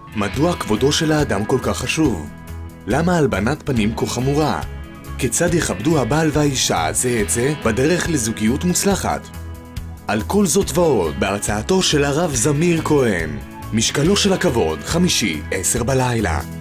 מדוע כבודו של האדם כל כך חשוב? למה הלבנת פנים כה חמורה? כיצד יכבדו הבעל והאישה זה את זה בדרך לזוגיות מוצלחת? על כל זאת ועוד בהרצאתו של הרב זמיר כהן, משקלו של הכבוד, חמישי, 10 בלילה.